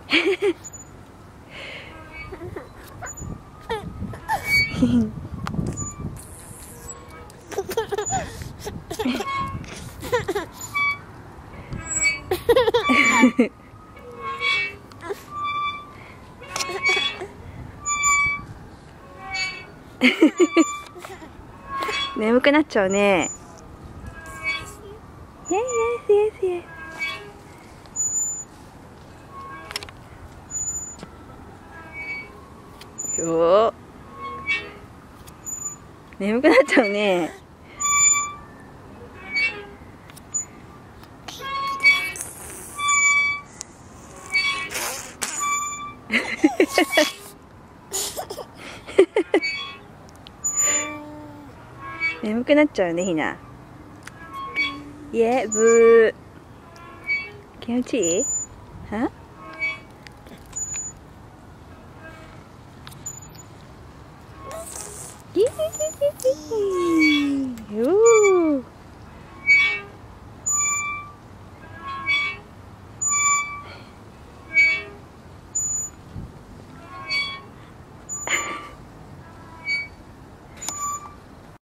眠くなっちゃうね。イエイイエイイエイイエイ。おー、眠くなっちゃうね。眠くなっちゃうね、ひな。イエブー。気持ちいい？は？